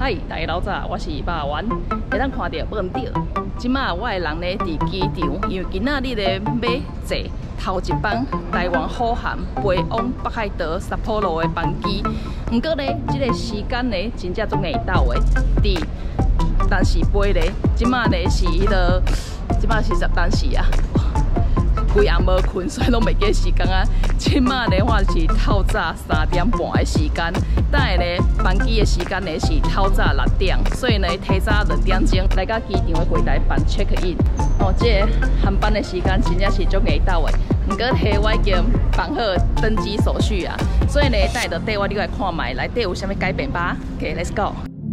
嗨，大家老早，我是马元。会当看到问到，即马我的人咧伫机场，因为今仔日咧要坐头一班台湾虎航飞往北海道札幌的班机。不过咧，这个时间咧真正总会到的。但是飞咧，即马咧是即马是但是啊。 规暗无困，所以拢袂记时间啊。即马咧，我是透早3点半的时间，等下咧班机的时间咧是透早6点，所以呢提早2点钟来到机场的柜台办 check in。哦，这个航班的时间真正是足易到的，不过迄我已经办好登机手续啊，所以呢，等下就带我入来看卖内底有啥物改变吧。OK，let's go。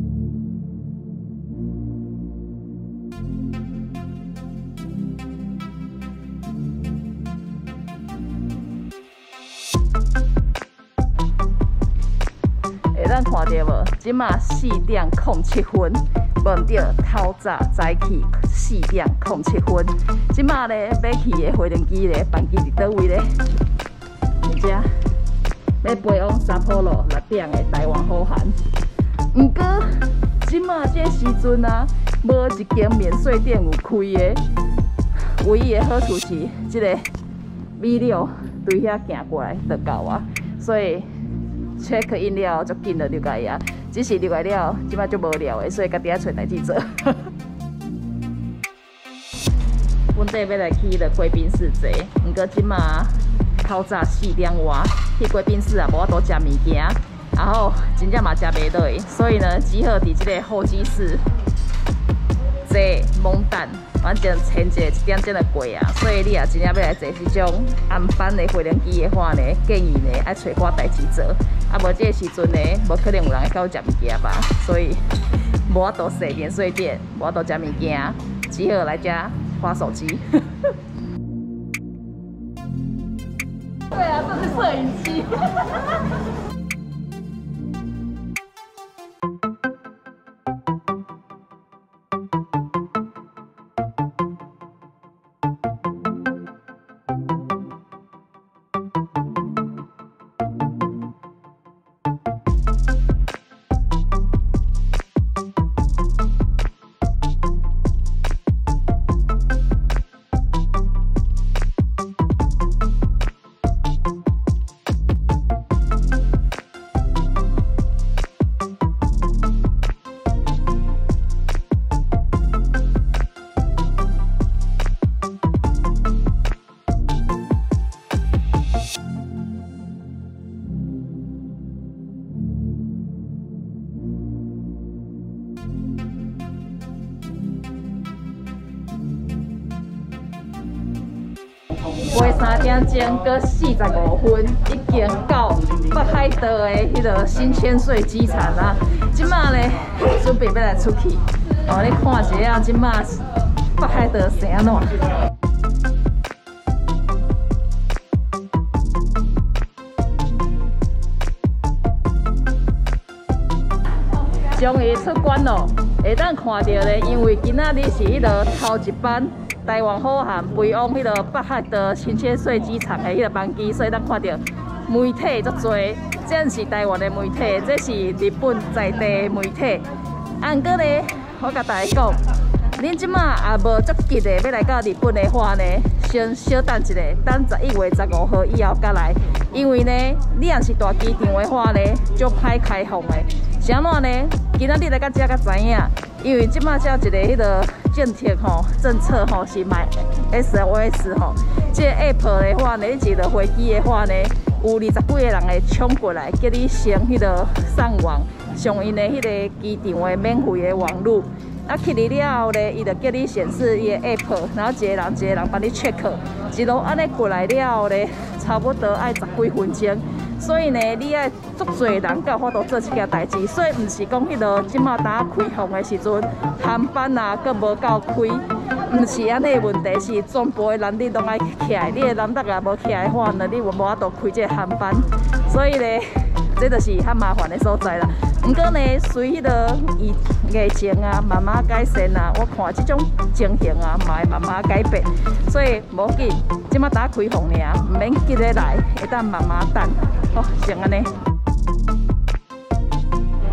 咱看到无？即马4点07分，无毋对，透早早起4点07分。即马咧要去的飞轮机咧，班机伫倒位咧？伫遮，要飞往札幌6点的台湾虎航。毋过，即马这时阵啊，无一间免税店有开的。唯一的好处是，即个米料对遐行过来就到啊，所以。 check in 了，足紧就入来啊！只是入来了，即摆足无聊的，所以家己爱找代志做。阮弟要来去迄个贵宾室坐，毋过即马透早4点外去贵宾室啊，无法度食物件，然后真正嘛食袂落，所以呢，只好伫即个候机室坐猛等。 反正前1点钟就过啊，所以你啊真正要来坐这种暗班的飞轮机的话呢，建议呢爱找寡代志做，啊无这个时阵呢，无可能有人会到食物件吧，所以无法度踅免税店，无法度食物件，只好来遮滑手机。对啊，这是摄影机。飞3点钟，搁45分，已经到北海道的迄个新千岁机场啊！即马咧准备要来出去，哦，你看一下即马北海道是安怎？终于出关咯，会当看到咧，因为今仔日是迄个头一班。 台湾虎航飞往迄个北海道新千岁机场的迄个班机，所以咱看到媒体足多，这是台湾的媒体，这是日本在地的媒体。不过呢，我甲大家讲，恁即马也无足急的要来到日本的话呢，先小等一下，等11月15号以后才来，因为呢，你若是大机场的话呢，足歹开放的。是安怎呢？今仔日来到这才知影，因为即马才有一个迄个。 政策是买 SOS 这个 app 的话呢，你入了飞机的话呢，有20几个人会冲过来，叫你先迄个上网，上因的迄个机场的免费的网络。啊，去了后呢，伊就叫你显示伊的 app， 然后一个人帮你 check， 一路安尼过来了后呢，差不多爱10几分钟。 所以呢，你爱足多人才有法度做这件代志，所以唔是讲迄个即马打开放的时阵，航班啊，佫无够开，唔是安尼问题，是全部的人你拢爱起来，你的人力也无起来的话呢，你无法度开这个航班，所以呢，这就是较麻烦的所在啦。不过呢，随迄个疫情啊慢慢改善啊，我看这种情形啊嘛会慢慢改变，所以无紧，即马打开放尔，唔免急着来，会当慢慢等。好，先安尼。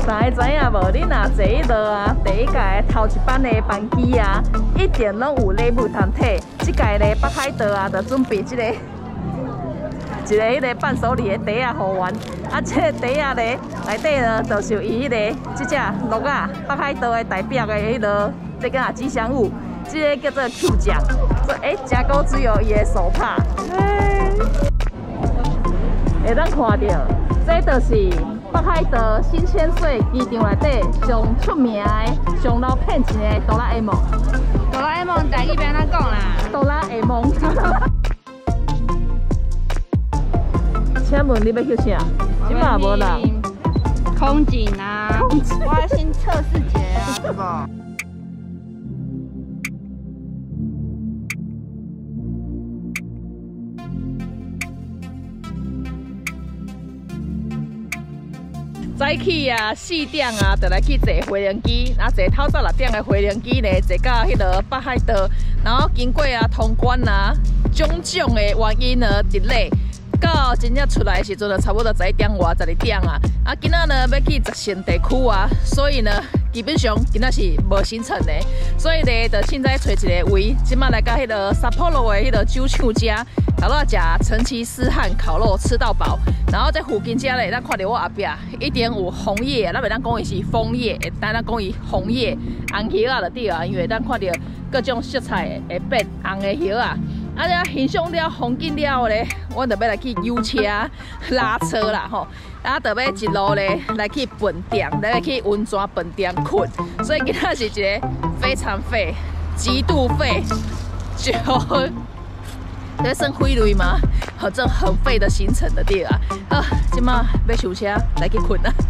大家知影无？你若坐迄落啊，第一届头一班的班机啊，一定拢有礼物通摕。即届咧北海道啊，就准备一个迄个伴手礼的袋啊，互阮。啊，这个袋啊咧内底呢，就是伊迄个即只鹿啊，北海道的代表的迄落这个吉祥物，即个叫做 Q 奖。真古水哦，伊的手帕。会当看到，这就是北海道新千岁机场内底上出名的、上老骗钱的哆啦 A 梦。 哆啦 A 梦台语要安怎讲啦？ 哆啦 A 梦。请问你要翕啥？即摆无啦。 空景啊，我要先测试一下，对不？ 早起啊，4点啊，就来去坐飞行机，啊，坐透早6点的飞行机呢，坐到迄个北海道，然后经过啊通关啊，种种的原因呢，delay。到真正出来的时阵，就差不多11点外、12点啊。啊，今仔呢要去十胜地区啊，所以呢，基本上今仔是无行程的。所以呢，就凊彩找一个位，即摆来到迄个札幌的迄个酒厂家，搞到食成吉思汗烤肉吃到饱。然后在附近遮咧，咱看到我后壁一定有红叶，咱袂当讲伊是枫叶，但咱讲伊红叶红叶啊就对啊，因为咱看到各种色彩会变红的叶啊。啊！了欣赏了风景了咧，我就要来去游车拉车啦吼，啊，就要一路咧来去饭店，来去温泉饭店困，所以今仔是一个非常废、极度废，就这算废类吗？好，这很废的行程的对啊。啊，今嘛要收车来去困啊。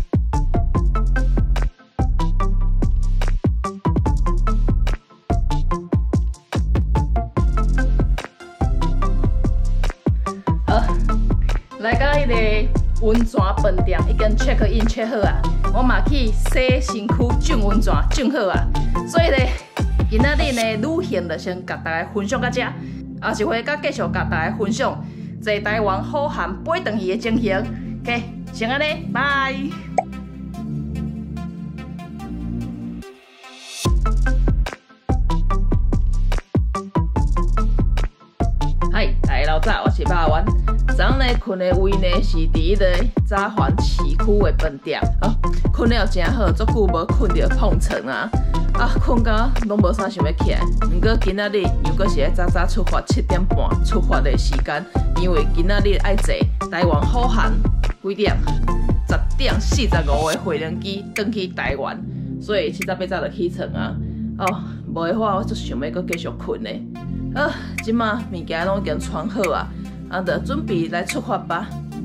来到迄个温泉饭店，已经 check in check 好啊，我嘛去洗身躯、浸温泉浸好啊。所以咧，今仔日呢旅行就先甲大家分享到这，后一回甲继续甲大家分享在台湾好汉飞转去的情形。OK， 先安尼，拜。嗨，大家老早，我是肉丸。昨昏呢困的位呢是伫迄个早环市区的饭店，困了真好，足久无困到碰床啊！困到拢无啥想要起来。毋过今仔日又搁是早早出发，7点半出发的时间，因为今仔日爱坐台湾好汉几点？10点45的飞行机转去台湾，所以7早8早就起床啊！无的话我就想要搁继续困呢。即马物件拢已经穿好啊！就准备来出发吧。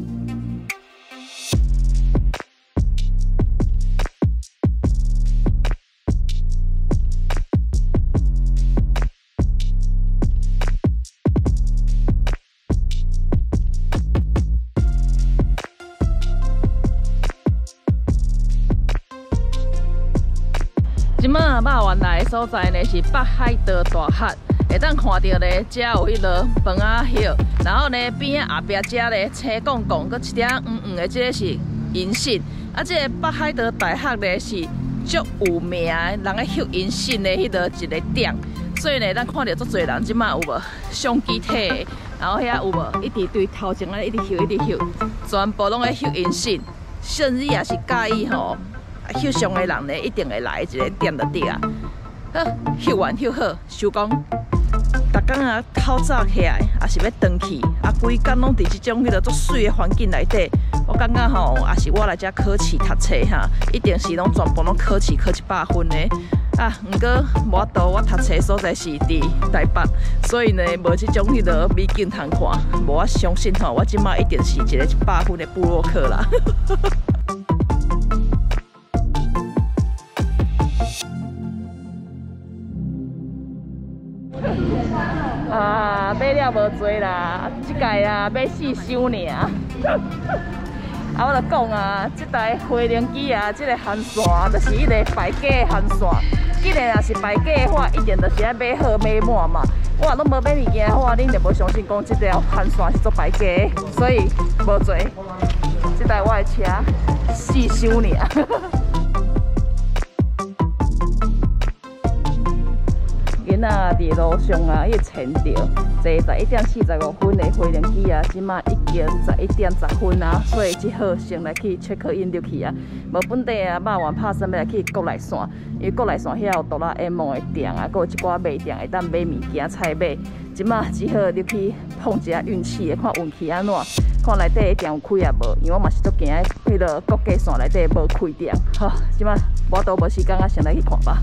即马肉丸来的所在呢是北海道大汉。会当看到咧，遮有迄落饭仔叶，然后呢边仔后壁遮咧青杠杠，佮一点黄黄的，即个是银杏。啊，即个北海道大学咧是足有名的，人咧翕银杏的迄落一个点。所以呢，咱看到足侪人即马有无相机体的，然后遐有无一直对头前咧一直翕一直翕，全部拢咧翕银杏。甚至也是介意吼翕相的人咧，一定会来一个点就对啊。翕完翕好，收工。逐工啊，透早起来，也是要转去，规工拢伫即种迄个足水的环境内底。我感觉吼，也是我来遮考试读册哈，一定是拢全部拢考试考100分的。毋过无法度，我读册所在是伫台北，所以呢，无即种迄个美景通看。无我相信吼，我即摆一定是一个100分的部落客啦。买了无多啦，即届啊要4箱尔。我就讲啊，即台飞行机啊，即个航线就是迄个排价航线。既然若是排价的话，一定就是爱买好买满嘛。我若拢无买物件的话，恁就无相信讲即条航线是做排价的，所以无多。 这台我的车试修呢。囡仔伫路上啊，伊牵着坐11:45的飞行机啊，即马已经11:10啊，所以只好先来去 check in 入去啊。无本地啊，肉圆拍算要来去国内线，因为国内线遐有哆啦 A 梦的店啊，佮有一寡卖店会当买物件菜买。即马只好入去碰一下运气的，看运气安怎，看内底的店有开也无。因为我嘛是足惊迄个国际线内底无开店。好，即马我都无时间啊，先来去看吧。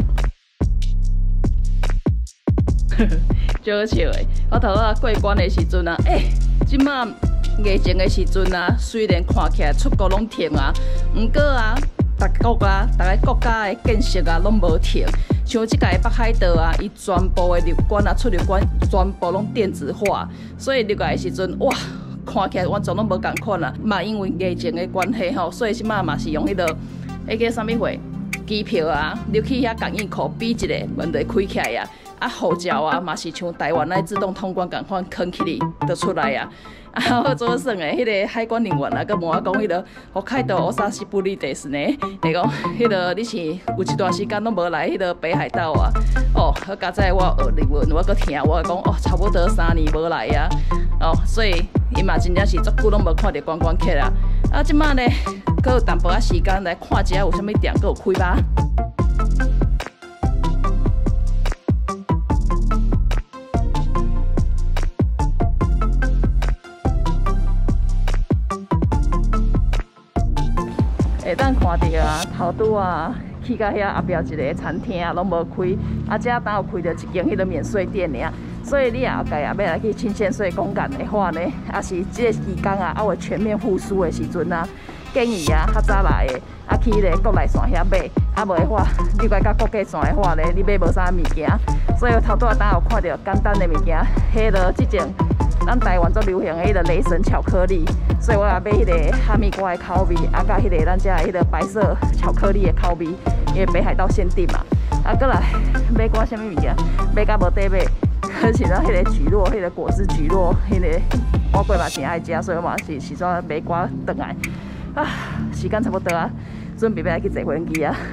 真好笑诶！我头仔过关的时阵啊，即马疫情的时阵啊，虽然看起来出国拢停啊，毋过啊，逐个国家的建设啊，拢无停。像即个北海道啊，伊全部的入关啊、出入关全部拢电子化，所以入来的时阵，哇，看起来完全拢无共款啦。嘛，因为疫情的关系吼，所以即马嘛是用迄个迄个啥物货机票啊，入去遐感应库比一个，门就开起来啊。啊，护照啊，嘛是像台湾那自动通关共款，囥起哩就出来啊。啊，我做算的，迄个海关人员啊，佮问我讲，迄个北海道お久しぶりですね。你讲，迄个你是有一段时间拢无来迄个北海道啊？哦，好佳哉我学日文，我佮听，我讲哦，差不多3年无来啊。哦，所以伊嘛真正是足久拢无看到观光客啊。啊，即摆呢，佮有淡薄仔时间来看一下有啥物店佮有开吧。会当看到啊，头拄啊去到遐后壁一个餐厅啊，拢无开，啊，遮当有开着一间迄个免税店尔。所以你后盖啊要来去清泉水公园的话呢，也是这个时间啊，还未全面复苏的时阵啊，建议啊较早来的啊去迄个国内线遐买，啊无的话，你来到国际线的话呢，你买无啥物件。所以头拄啊当有看到简单的物件，迄个即种。咱台湾足流行的迄个雷神巧克力，所以我也买迄个哈密瓜的口味，啊，甲迄个咱遮的迄个白色巧克力的口味，因为北海道限定嘛。啊，过来买寡啥物物件，买甲无底买，而且咱迄个蒟蒻，迄个果汁蒟蒻，迄个我过嘛真爱食，所以我嘛是阵买寡转来。啊，时间差不多啊，准备要来去坐飞机啊。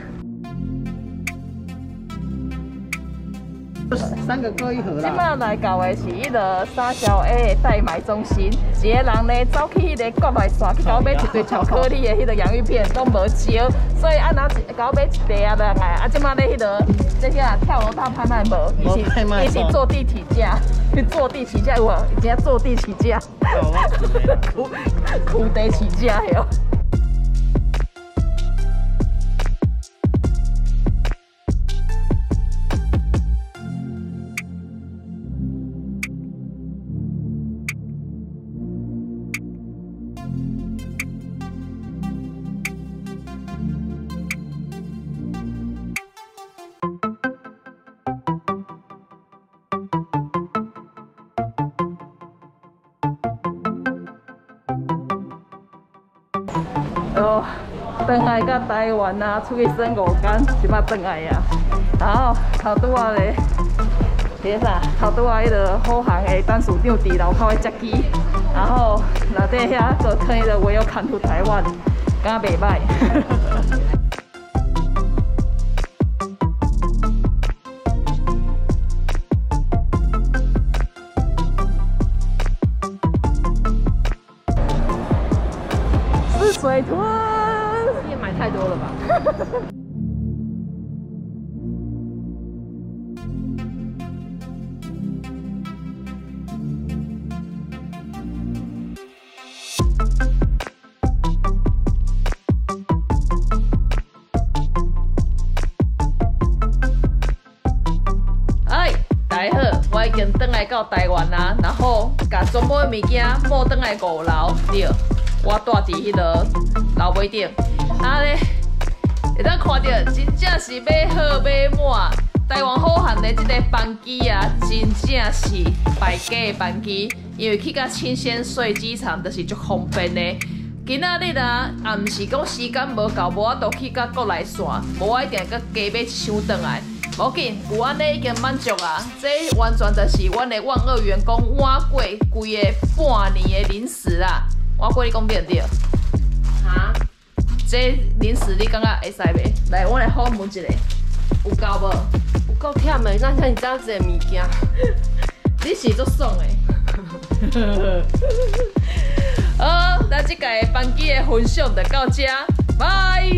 3个各一盒啦。 即摆来到的是迄个3小 A 的代买中心，一个人呢走去迄个国内线去搞买一堆巧克力的迄个洋芋片都无少，所以按哪搞买一袋啊落来。啊，即摆咧迄个这些跳楼大拍卖无，一起坐地起价，坐地起价有无？真正坐地起价，苦地起价哟。哦，转来到台湾啊，出去耍5天，即摆转来啊。然后头拄仔咧，迄个啥，头拄仔迄个虎航的单属长伫楼口的接机，然后内底遐个看迄个Welcome to台湾，敢袂歹。水豚，你也买太多了吧？哎，大家好，我已经转来到台湾啦，然后把全部的物件摸转来5楼，对。我住伫迄个楼尾顶，啊咧，会当看到真正是买好买满。台湾好汉的即个班机啊，真正是败家的班机，因为去到清泉水机场就是足方便的。今仔日啊，也毋是讲时间无够，无法度去到国内线，无我一定搁加买一箱转来。无紧，有安尼已经满足啊！这完全就是阮的万恶员工换过规个半年的零食啦。我过你讲对唔对？ 这零食你感觉会使袂？来，我来好问一个，有够无？ 有够忝的，那像你这样子的物件， 你是足爽的。好，咱这个班机的分享就到这，拜。